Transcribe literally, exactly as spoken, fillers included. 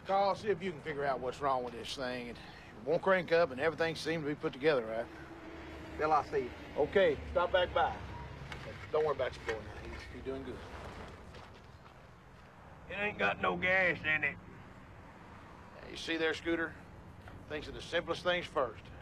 Call, see if you can figure out what's wrong with this thing. It won't crank up, and everything seems to be put together right. Bill, I'll see you. Okay, stop back by. Don't worry about your boy now. He's, he's doing good. It ain't got no gas in it. You see there, Scooter? Thinks of the simplest things first.